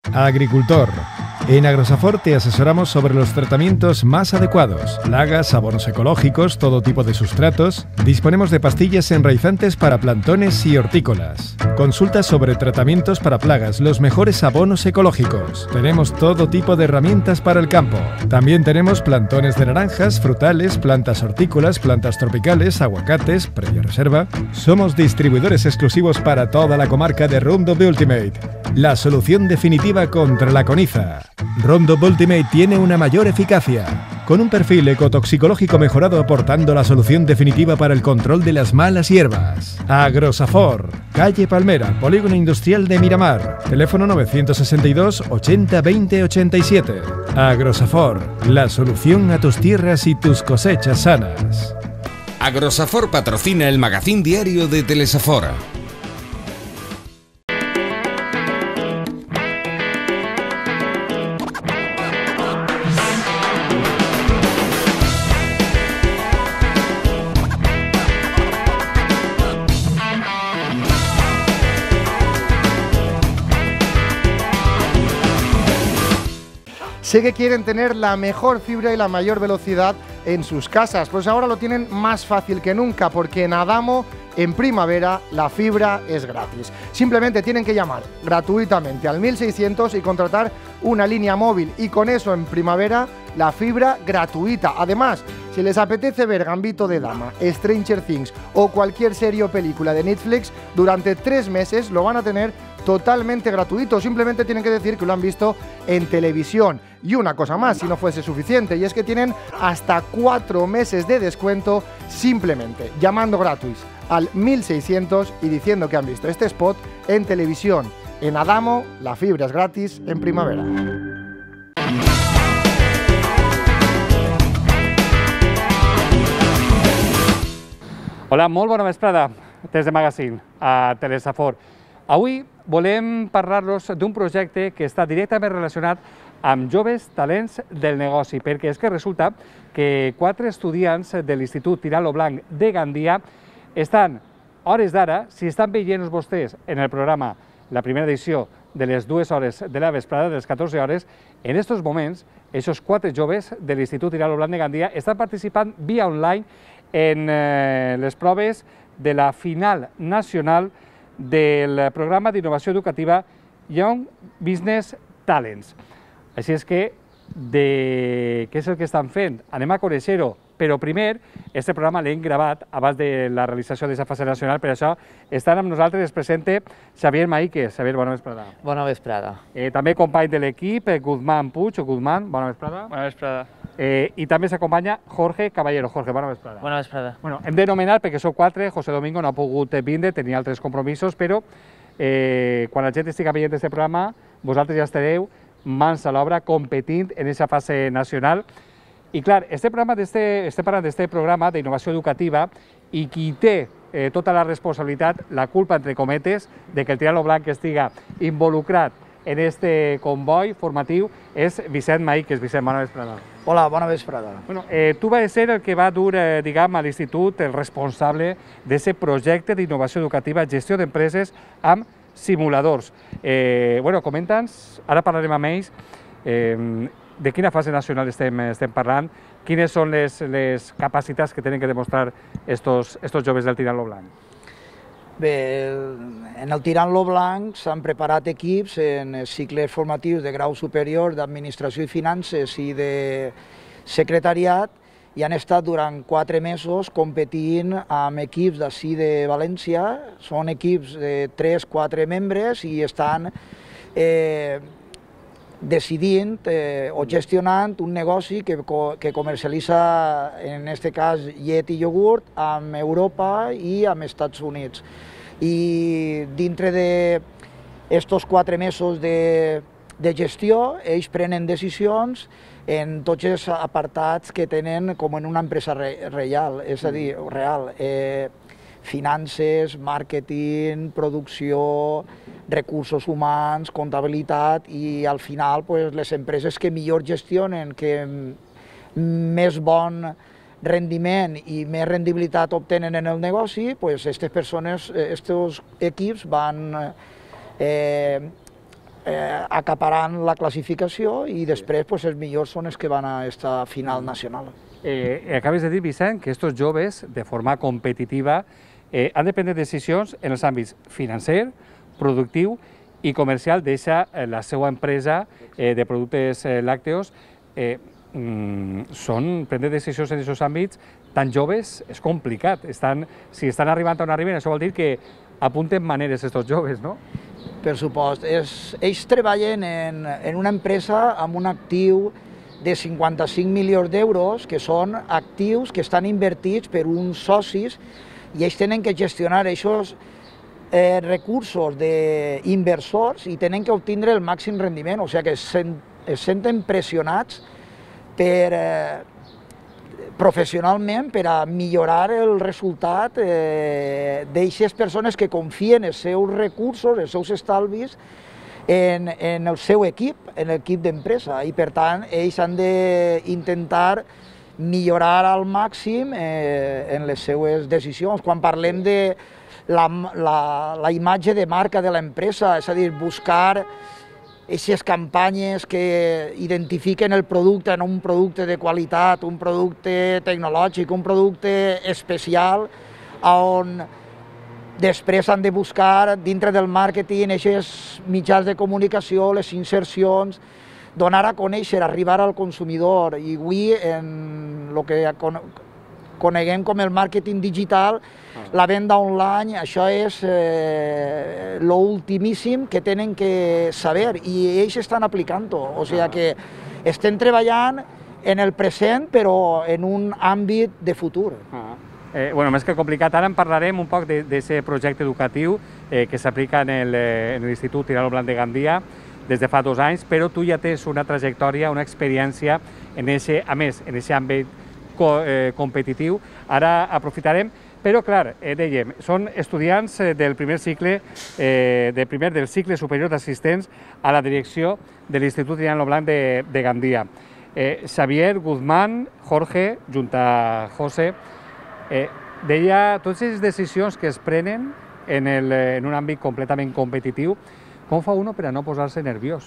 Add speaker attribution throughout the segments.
Speaker 1: Agricultor. En Agrosafor te asesoramos sobre los tratamientos más adecuados, plagas, abonos ecológicos, todo tipo de sustratos. Disponemos de pastillas enraizantes para plantones y hortícolas. Consulta sobre tratamientos para plagas, los mejores abonos ecológicos. Tenemos todo tipo de herramientas para el campo. También tenemos plantones de naranjas, frutales, plantas hortícolas, plantas tropicales, aguacates, previa reserva. Somos distribuidores exclusivos para toda la comarca de Roundup Ultimate, la solución definitiva contra la coniza. Roundup Ultimate tiene una mayor eficacia, con un perfil ecotoxicológico mejorado aportando la solución definitiva para el control de las malas hierbas. Agrosafor, calle Palmera, Polígono Industrial de Miramar, teléfono 962 80 20 87. Agrosafor, la solución a tus tierras y tus cosechas sanas.
Speaker 2: Agrosafor patrocina el magazín diario de Telesafor.
Speaker 3: Sé que quieren tener la mejor fibra y la mayor velocidad en sus casas, pues ahora lo tienen más fácil que nunca, porque en Adamo, en primavera, la fibra es gratis. Simplemente tienen que llamar gratuitamente al 1600 y contratar una línea móvil, y con eso en primavera la fibra gratuita. Además, si les apetece ver Gambito de Dama, Stranger Things o cualquier serie o película de Netflix, durante 3 meses lo van a tener totalmente gratuito. Simplemente tienen que decir que lo han visto en televisión. Y una cosa más, si no fuese suficiente, y es que tienen hasta 4 meses de descuento simplemente llamando gratis al 1600 y diciendo que han visto este spot en televisión. En Adamo, la fibra es gratis en primavera.
Speaker 4: Hola, molt bona vesprada des de Magazine a Telesafor. Avui volem parlar-los d'un projecte que està directament relacionat amb joves talents del negoci, perquè és que resulta que 4 estudiants de l'Institut Tirant lo Blanc de Gandia estan, hores d'ara, si estan veient vostès en el programa la primera edició de les 2 hores de la vesprada, de les 14 hores, en aquests moments, aquests 4 joves de l'Institut Tirant lo Blanc de Gandia estan participant via online en les proves de la final nacional del programa d'innovació educativa Young Business Talents. Així és que, què és el que estan fent? Anem a conèixer-ho, però primer, aquest programa l'hem gravat abans de la realització d'aquesta fase nacional, per això estan amb nosaltres, es presenta Xavier Maíquez. Xavier, bona vesprada.
Speaker 5: Bona vesprada.
Speaker 4: També company de l'equip, Guzmán Puig, o Guzmán, bona vesprada.
Speaker 5: Bona vesprada.
Speaker 4: I també s'acompanya Jorge Caballero. Jorge, bona vesprada.
Speaker 5: Bona vesprada.
Speaker 4: Hem de nomenar perquè sou 4, José Domingo no ha pogut vindre, tenia altres compromisos, però quan la gent estigui veient aquest programa, vosaltres ja estareu mans a l'obra competint en aquesta fase nacional. I clar, estem parlant d'aquest programa d'innovació educativa i qui té tota la responsabilitat, la culpa, entre cometes, de que el Tirant lo Blanc estiga involucrat en aquest comboi formatiu és Vicent Maíquez. Vicent, bona vesprada.
Speaker 5: Hola, bona vesprada.
Speaker 4: Tu vas ser el que va dur, diguem, a l'institut, el responsable d'aquest projecte d'innovació educativa, gestió d'empreses amb simuladors. Comenta'ns, ara parlarem amb ells, de quina fase nacional estem parlant, quines són les capacitats que tenen que demostrar estos joves del Tirant lo Blanc.
Speaker 5: Bé, en el Tirant lo Blanc s'han preparat equips en cicles formatius de grau superior d'administració i finances i de secretariat i han estat durant 4 mesos competint amb equips d'ací de València. Són equips de 3-4 membres i estan decidint o gestionant un negoci que comercialitza, en aquest cas, llet i iogurt amb Europa i amb Estats Units. I dintre d'estos 4 mesos de gestió, ells prenen decisions en tots els apartats que tenen com en una empresa real, és a dir, real. Finances, màrqueting, producció, recursos humans, comptabilitat i al final les empreses que millor gestionen, que més bon rendiment i més rendibilitat obtenen en el negoci, aquestes persones, aquests equips van acaparant la classificació i després els millors són els que van a esta final nacional.
Speaker 4: Acabes de dir, Vicent, que aquests joves, de forma competitiva, han de prendre decisions en els àmbits financer, productiu i comercial, deixa la seva empresa de productes làcteos. Prendre decisions en aquests àmbits tan joves és complicat. Si estan arribant on arriben, això vol dir que apunten maneres aquests joves, no?
Speaker 5: Per supost. Ells treballen en una empresa amb un actiu de 55 milions d'euros, que són actius que estan invertits per uns socis i ells tenen que gestionar aquests recursos d'inversors i tenen que obtindre el màxim rendiment, o sigui que es senten pressionats professionalment per a millorar el resultat d'aquestes persones que confien els seus recursos, els seus estalvis, en el seu equip, en l'equip d'empresa, i per tant ells han d'intentar millorar al màxim en les seues decisions. Quan parlem de la imatge de marca de l'empresa, és a dir, buscar aquestes campanyes que identifiquen el producte en un producte de qualitat, un producte tecnològic, un producte especial, on després han de buscar dintre del màrqueting aquests mitjans de comunicació, les insercions, donar a conèixer, arribar al consumidor. I avui, en el que coneguem com el màrqueting digital, la venda online, això és l'ultimíssim que tenen que saber i ells estan aplicant-ho. O sigui que estem treballant en el present però en un àmbit de futur.
Speaker 4: Més que complicat, ara en parlarem un poc d'aquest projecte educatiu que s'aplica en l'Institut Tirano Blanc de Gandia des de fa 2 anys, però tu ja tens una trajectòria, una experiència en aquest àmbit competitiu. Ara aprofitarem, però clar, dèiem, són estudiants del primer cicle, del cicle superior d'assistents a la direcció de l'Institut Tirano Blanc de Gandia. Xavier, Guzmán, Jorge, junt a José, deia, totes les decisions que es prenen en un àmbit completament competitiu, com fa uno per a no posar-se nerviós?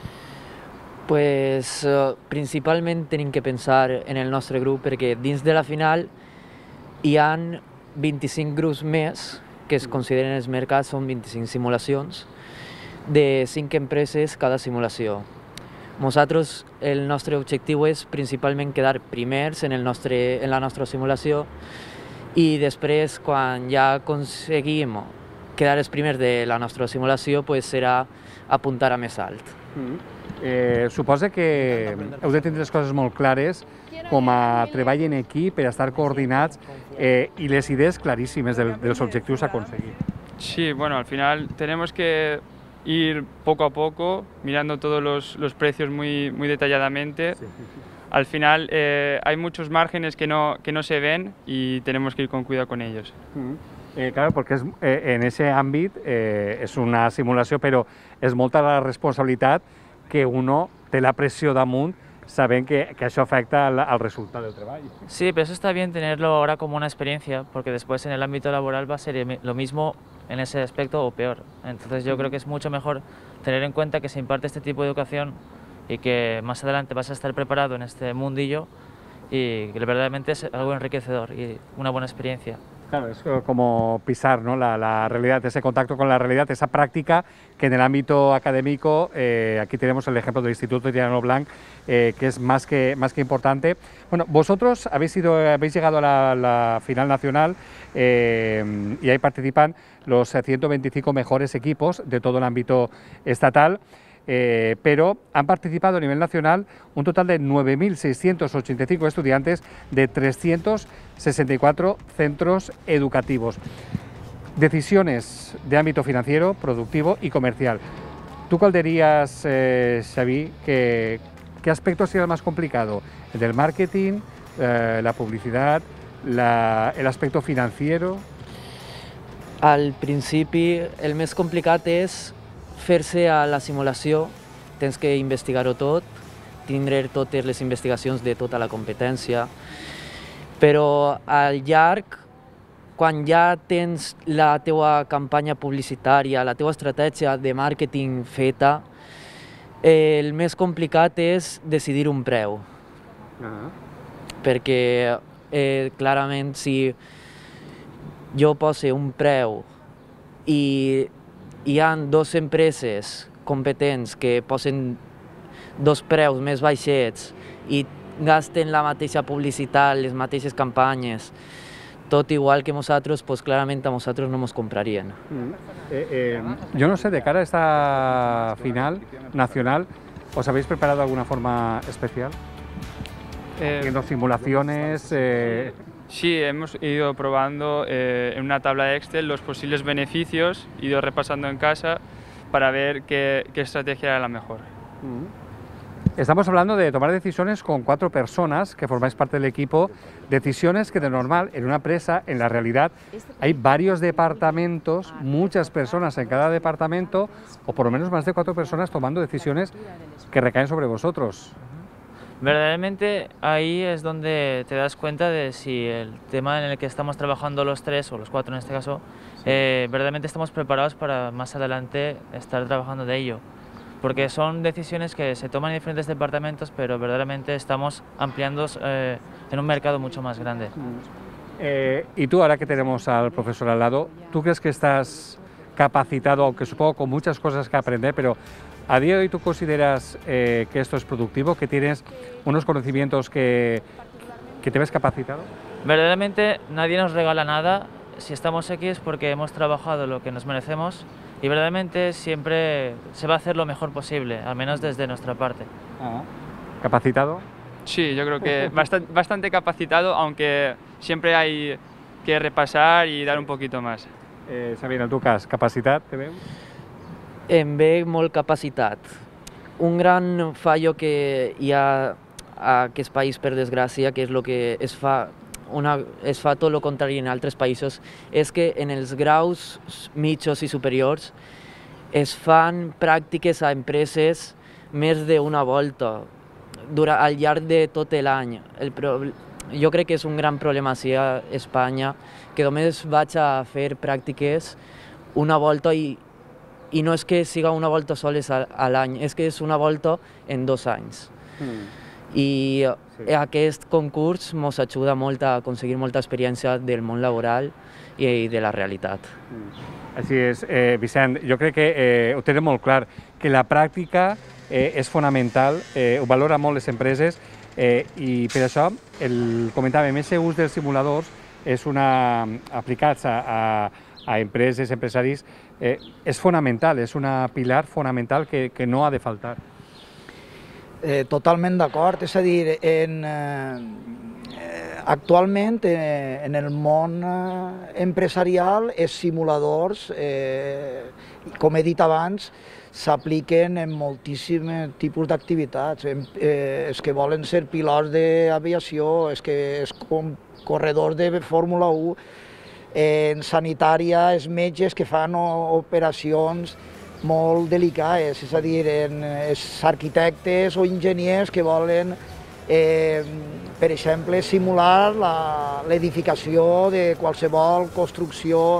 Speaker 6: Pues principalment tenim que pensar en el nostre grup perquè dins de la final hi ha 25 grups més que es consideren els mercats, són 25 simulacions de 5 empreses cada simulació. Nosaltres, el nostre objectiu és principalment quedar primers en la nostra simulació i després, quan ja aconseguim quedar els primers de la nostra simulació, serà apuntar a més alt.
Speaker 4: Suposa que heu de tenir les coses molt clares com a treball en equip per estar coordinats y les idees clarísimas de los objetivos a conseguir.
Speaker 7: Sí, bueno, al final tenemos que ir poco a poco, mirando todos los precios muy detalladamente. Sí. Al final hay muchos márgenes que no se ven y tenemos que ir con cuidado con ellos.
Speaker 4: Claro, porque en ese ámbito es una simulación, pero es molta la responsabilitat que uno té la pressió damunt saben que eso afecta al resultado del trabajo.
Speaker 8: Sí, pero eso está bien tenerlo ahora como una experiencia, porque después en el ámbito laboral va a ser lo mismo en ese aspecto o peor. Entonces yo creo que es mucho mejor tener en cuenta que se imparte este tipo de educación y que más adelante vas a estar preparado en este mundillo y que verdaderamente es algo enriquecedor y una buena experiencia.
Speaker 4: Claro, es como pisar, ¿no?, la realidad, ese contacto con la realidad, esa práctica que en el ámbito académico, aquí tenemos el ejemplo del Instituto Tirano Blanc, que es más que importante. Bueno, vosotros habéis llegado a la final nacional y ahí participan los 125 mejores equipos de todo el ámbito estatal. Pero han participado a nivel nacional un total de 9.685 estudiantes de 364 centros educativos. Decisiones de ámbito financiero, productivo y comercial. ¿Tú cuál dirías, Xavi, qué aspecto ha sido el más complicado? ¿El del marketing, la publicidad, el aspecto financiero?
Speaker 6: Al principi el més complicat és fer-se a la simulació, tens que investigar-ho tot, tindre totes les investigacions de tota la competència, però al llarg, quan ja tens la teua campanya publicitària, la teua estratègia de màrqueting feta, El més complicat és decidir un preu, perquè clarament si jo poso un preu i hi ha dues empreses competents que posen dos preus més baixets i gasten la mateixa publicitat, les mateixes campanyes, tot igual que nosaltres, pues clarament a nosaltres no ens comprarien.
Speaker 4: Yo no sé, de cara a esta final nacional, ¿os habéis preparado de alguna forma especial? Haciendo simulaciones.
Speaker 7: Sí, hemos ido probando en una tabla de Excel los posibles beneficios, ido repasando en casa para ver qué estrategia era la mejor.
Speaker 4: Estamos hablando de tomar decisiones con 4 personas que formáis parte del equipo, decisiones que de normal en una empresa, en la realidad, hay varios departamentos, muchas personas en cada departamento, o por lo menos más de 4 personas tomando decisiones que recaen sobre vosotros.
Speaker 8: Verdaderamente ahí es donde te das cuenta de si el tema en el que estamos trabajando los 3 o los 4 en este caso, verdaderamente estamos preparados para más adelante estar trabajando de ello. Porque son decisiones que se toman en diferentes departamentos, pero verdaderamente estamos ampliando en un mercado mucho más grande.
Speaker 4: Y tú, ahora que tenemos al profesor al lado, ¿tú crees que estás capacitado, aunque supongo con muchas cosas que aprender, pero a día de hoy tú consideras que esto es productivo, que tienes unos conocimientos que te ves capacitado?
Speaker 8: Verdaderamente nadie nos regala nada. Si estamos aquí es porque hemos trabajado lo que nos merecemos y verdaderamente siempre se va a hacer lo mejor posible, al menos desde nuestra parte.
Speaker 4: ¿Capacitado?
Speaker 7: Sí, yo creo que bastante capacitado, aunque siempre hay que repasar y dar un poquito más.
Speaker 4: Sabina, en tu cas, capacitat, te veu?
Speaker 6: Em ve molt capacitat. Un gran fallo que hi ha a aquest país, per desgràcia, que és el que es fa tot el contrari en altres països, és que en els graus mitjos i superiors es fan pràctiques a empreses més d'una volta al llarg de tot l'any. Jo crec que és un gran problema a Espanya, que només vaig a fer pràctiques una volta i no és que siga una volta soles a l'any, és que és una volta en 2 anys. I aquest concurs ens ajuda molt a aconseguir molta experiència del món laboral i de la realitat.
Speaker 4: Així és, Vicent, jo crec que ho tenen molt clar, que la pràctica és fonamental, ho valora molt les empreses i per això, comentàvem, aquest ús dels simuladors aplicats a empreses, empresaris, és fonamental, és una pilar fonamental que no ha de faltar.
Speaker 5: Totalment d'acord, és a dir, actualment en el món empresarial els simuladors, com he dit abans, s'apliquen en moltíssims tipus d'activitats. Els que volen ser pilots d'aviació, els corredors de Fórmula 1, en sanitària, els metges que fan operacions molt delicades, és a dir, els arquitectes o enginyers que volen, per exemple, simular l'edificació de qualsevol construcció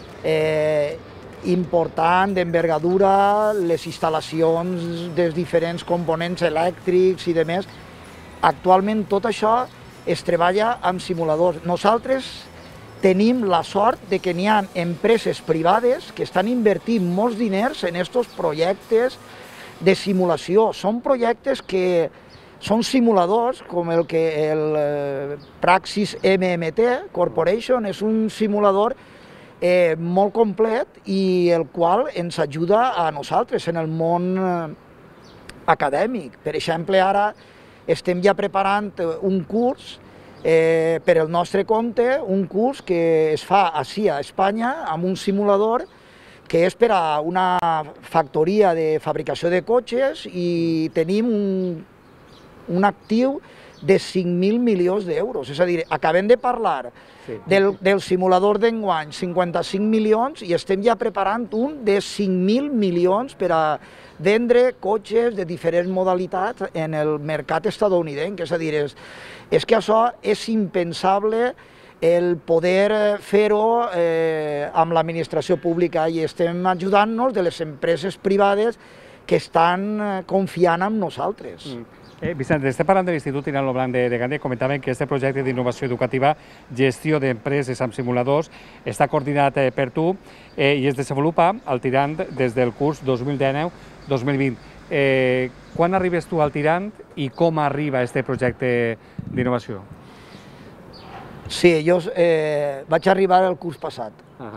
Speaker 5: important, d'envergadura, les instal·lacions dels diferents components elèctrics i demés. Actualment tot això es treballa amb simuladors. Nosaltres tenim la sort de que n'hi ha empreses privades que estan invertint molts diners en aquests projectes de simulació. Són projectes que són simuladors, com el Praxis MMT Corporation, és un simulador molt complet i el qual ens ajuda a nosaltres en el món acadèmic. Per exemple, ara estem ja preparant un curs per el nostre compte, un curs que es fa ací a Espanya amb un simulador que és per a una factoria de fabricació de cotxes i tenim un actiu de 5.000 milions d'euros. És a dir, acabem de parlar del simulador d'enguany, 55 milions, i estem ja preparant un de 5.000 milions per a vendre cotxes de diferents modalitats en el mercat estatunidenc. És a dir, és que això és impensable el poder fer-ho amb l'administració pública i estem ajudant-nos de les empreses privades que estan confiant en nosaltres.
Speaker 4: Vicent, estem parlant de l'Institut Tirant lo Blanc de Gandia. Comentaven que aquest projecte d'innovació educativa, gestió d'empreses amb simuladors, està coordinat per tu i es desenvolupa al Tirant des del curs 2019-2020. Quan arribes tu al Tirant i com arriba aquest projecte d'innovació?
Speaker 5: Sí, jo vaig arribar el curs passat.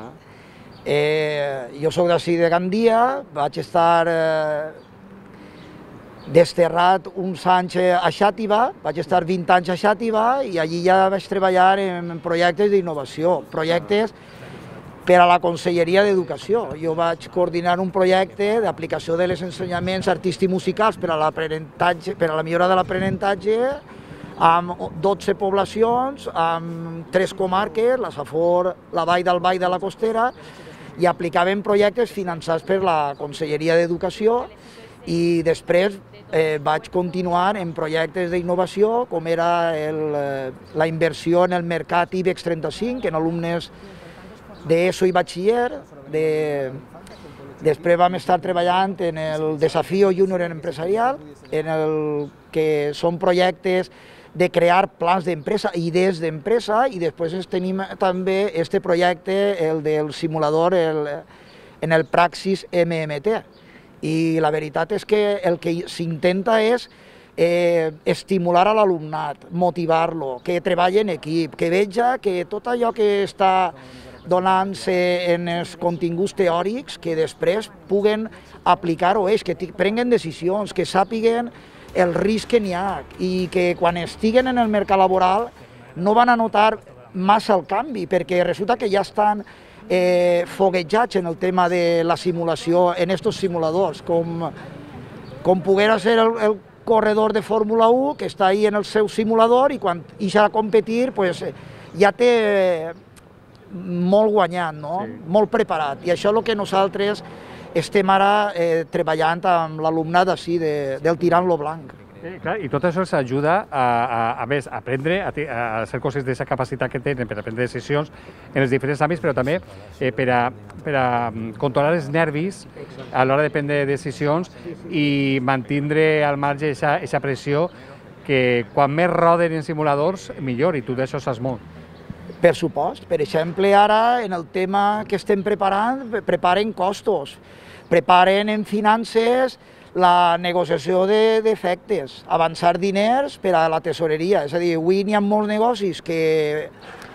Speaker 5: Jo soc d'ací de Gandia, vaig estar desterrat uns anys a Xàtiva, vaig estar 20 anys a Xàtiva i allí ja vaig treballar en projectes d'innovació, projectes per a la Conselleria d'Educació. Jo vaig coordinar un projecte d'aplicació dels ensenyaments artístico-musicals per a la millora de l'aprenentatge amb 12 poblacions, amb 3 comarques, la Safor, la Vall d'Albai de la Costera, i aplicàvem projectes finançats per la Conselleria d'Educació i després vaig continuar en projectes d'innovació com era la inversió en el mercat IBEX 35 en alumnes d'ESO i batxiller. Després vam estar treballant en el Desafío Júnior Empresarial, en el que són projectes de crear plans d'empresa, idees d'empresa, i després tenim també aquest projecte, el del simulador en el Praxis MMT. I la veritat és que el que s'intenta és estimular a l'alumnat, motivar-lo, que treballi en equip, que veja que tot allò que està donant-se en els continguts teòrics, que després puguen aplicar-ho ells, que prenguen decisions, que sàpiguen el risc que n'hi ha i que quan estiguen en el mercat laboral no van a notar massa el canvi, perquè resulta que ja estan foguejats en el tema de la simulació, en aquests simuladors, com poguera ser el corredor de Fórmula 1, que està ahí en el seu simulador i quan ixa a competir ja té molt guanyat, molt preparat. I això és el que nosaltres estem ara treballant amb l'alumnat d'ací del Tirant lo Blanc.
Speaker 4: I tot això s'ajuda a aprendre, a fer coses d'aquesta capacitat que tenen per prendre decisions en els diferents àmbits, però també per a controlar els nervis a l'hora de prendre decisions i mantindre al marge aquesta pressió que quan més roden en simuladors, millor, i tu d'això saps molt.
Speaker 5: Per supost. Per exemple, ara, en el tema que estem preparant, preparen costos, preparen en finances la negociació d'efectes, avançar diners per a la tesoreria. És a dir, avui n'hi ha molts negocis que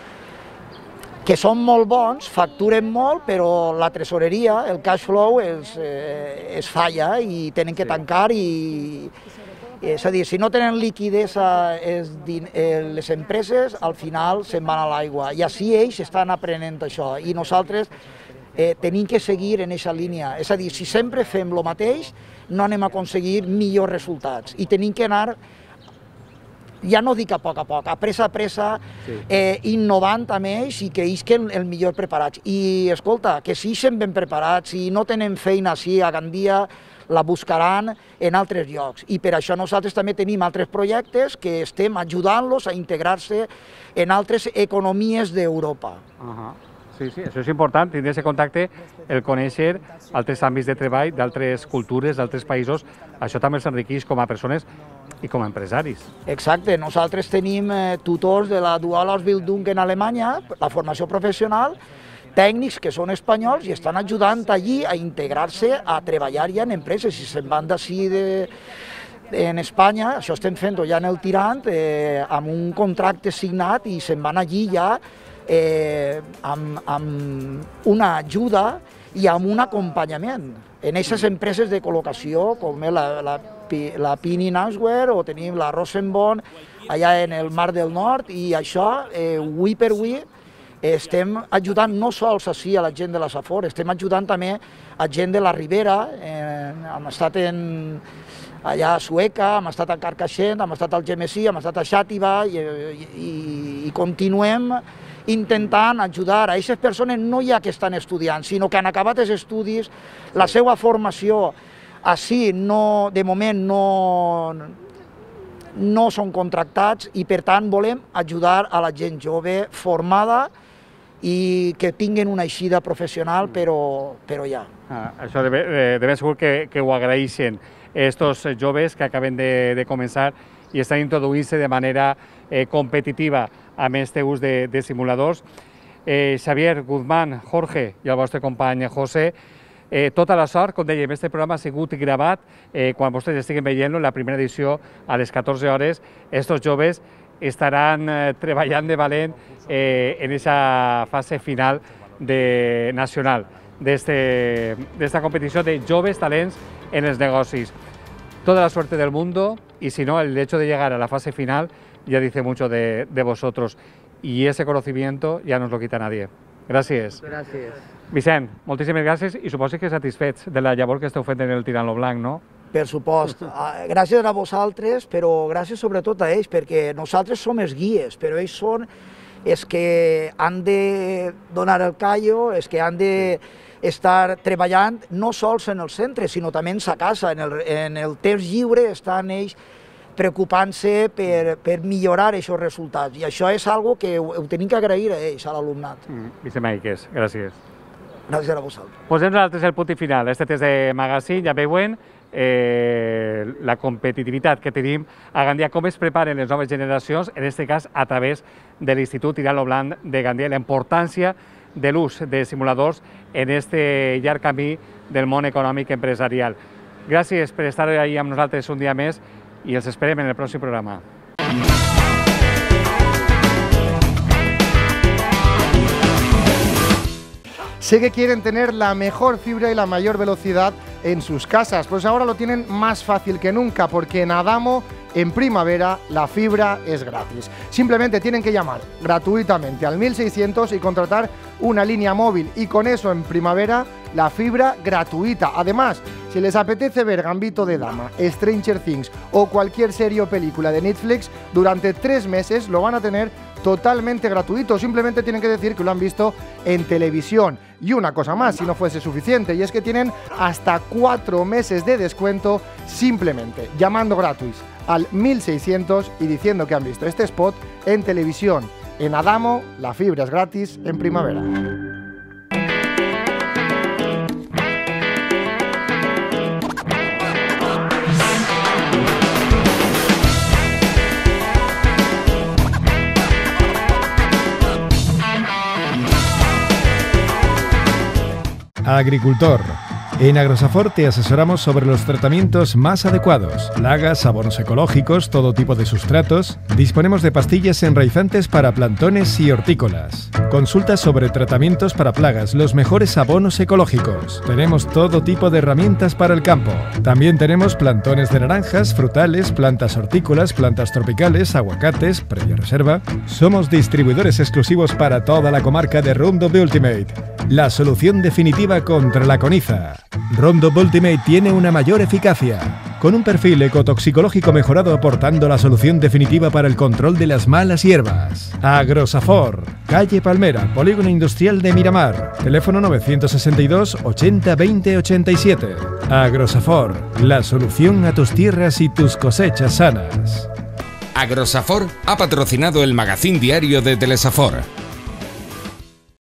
Speaker 5: són molt bons, facturen molt, però la tesoreria, el cash flow, es falla i tenen que tancar. És a dir, si no tenen liquidesa les empreses, al final se'n van a l'aigua. I així ells estan aprenent això. I nosaltres tenim que seguir en aquesta línia. És a dir, si sempre fem el mateix, no anem a aconseguir millors resultats. I tenim que anar, ja no dic a poc, a pressa, innovant amb ells i que isquen el millor preparats. I, escolta, que si ixen ben preparats, si no tenen feina així a Gandia, la buscaran en altres llocs. I per això nosaltres també tenim altres projectes que estem ajudant-los a integrar-se en altres economies d'Europa.
Speaker 4: Sí, això és important, tindre aquest contacte, el conèixer altres àmbits de treball, d'altres cultures, d'altres països. Això també els enriqueix com a persones i com a empresaris.
Speaker 5: Exacte, nosaltres tenim tutors de la Dual Ausbildung en Alemanya, la formació professional, tècnics que són espanyols i estan ajudant allí a integrar-se, a treballar ja en empreses. Si se'n van d'ací en Espanya, això estem fent ja en el Tirant, amb un contracte signat i se'n van allí ja amb una ajuda i amb un acompanyament en aquestes empreses de col·locació com la Pini Nausware o tenim la Rosenbond allà en el Mar del Nord, i això avui per avui estem ajudant no sols així a la gent de la Safor, estem ajudant també a gent de la Ribera, hem estat allà a Sueca, hem estat a Carcaixent, hem estat al Gemesí, hem estat a Xàtiva i continuem intentant ajudar a aquestes persones no ja que estan estudiant, sinó que han acabat els estudis, la seva formació així de moment no són contractats i per tant volem ajudar a la gent jove formada i que tinguin una eixida professional, però ja.
Speaker 4: Això de ben segur que ho agraeixen estos joves que acaben de començar i estan introduint-se de manera competitiva amb aquest ús de simuladors. Xavier, Guzmán, Jorge i el vostre company José, tota la sort, com dèiem, aquest programa ha sigut gravat quan vostès estiguen veient-lo en la primera edició a les 14 hores. Estos joves estaran treballant de valent en aquesta fase final nacional d'esta competició de joves talents en els negocis. Toda la suerte del mundo y si no, el hecho de llegar a la fase final ya dice mucho de vosotros y ese conocimiento ya no os lo quita nadie. Gràcies.
Speaker 5: Gràcies.
Speaker 4: Vicent, moltíssimes gràcies i suposo que satisfets de la llavor que esteu fent en el Tirant lo Blanc, no?
Speaker 5: Per supost. Gràcies a vosaltres, però gràcies sobretot a ells, perquè nosaltres som els guies, però ells són els que han de donar el callo, els que han de estar treballant no sols en el centre, sinó també en sa casa. En el temps lliure estan ells preocupant-se per millorar aquests resultats. I això és algo que ho tenim que agrair a ells, a l'alumnat.
Speaker 4: Vicent Maiques, gràcies.
Speaker 5: Gràcies a vosaltres.
Speaker 4: Posem nosaltres el punt i final. Este test de Magazine, ja veuen la competitivitat que tenim a Gandia, com es preparen les noves generacions, en aquest cas a través de l'Institut Tirant lo Blanc de Gandia, la importància de l'ús de simuladors en aquest llarg camí del món econòmic empresarial. Gràcies per estar ahí amb nosaltres un dia més i els esperem en el pròxim programa.
Speaker 3: Sé que quieren tener la mejor fibra y la mayor velocidad en sus casas, pues ahora lo tienen más fácil que nunca, porque en Adamo, en primavera, la fibra es gratis. Simplemente tienen que llamar gratuitamente al 1600 y contratar una línea móvil, y con eso en primavera la fibra gratuita. Además, si les apetece ver Gambito de Dama, Stranger Things o cualquier serie o película de Netflix, durante 3 meses lo van a tener totalmente gratuito. Simplemente tienen que decir que lo han visto en televisión. Y una cosa más, si no fuese suficiente, y es que tienen hasta 4 meses de descuento simplemente llamando gratis al 1600 y diciendo que han visto este spot en televisión. En Adamo, la fibra es gratis en primavera.
Speaker 1: Agricultor. En Agrosafor te asesoramos sobre los tratamientos más adecuados, plagas, abonos ecológicos, todo tipo de sustratos. Disponemos de pastillas enraizantes para plantones y hortícolas. Consultas sobre tratamientos para plagas, los mejores abonos ecológicos. Tenemos todo tipo de herramientas para el campo. También tenemos plantones de naranjas, frutales, plantas hortícolas, plantas tropicales, aguacates, previa reserva. Somos distribuidores exclusivos para toda la comarca de Roundup Ultimate, la solución definitiva contra la coniza. Roundup Ultimate tiene una mayor eficacia, con un perfil ecotoxicológico mejorado, aportando la solución definitiva para el control de las malas hierbas. Agrosafor, calle Palmera, Polígono Industrial de Miramar, teléfono 962 80 20 87. Agrosafor, la solución a tus tierras y tus cosechas sanas.
Speaker 2: Agrosafor ha patrocinado el Magazín Diario de Telesafor.